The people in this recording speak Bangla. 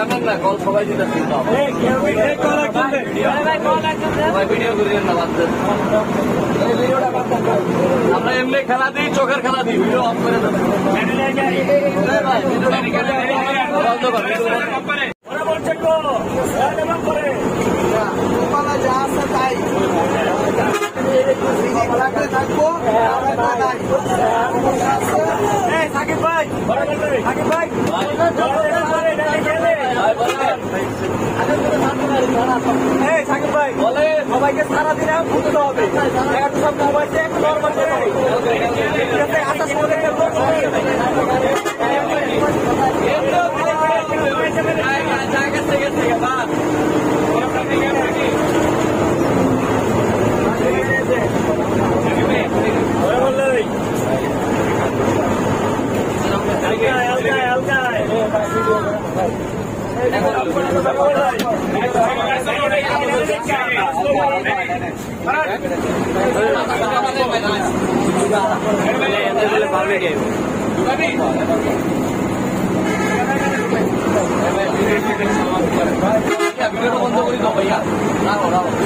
নেন না, কল সবাই দিতে আমরা এমনি খেলা দিই, চোখের খেলা দিই, ভিডিও অফ করে দেবো। সাকিব ভাই, সাকিব ভাই, সাকিব ভাই বলে সবাইকে সারাদিন বুঝতে হবে, একটু সব মোবাইলে একটু নর্মাল বন্ধ করি তো ভাইয়া, না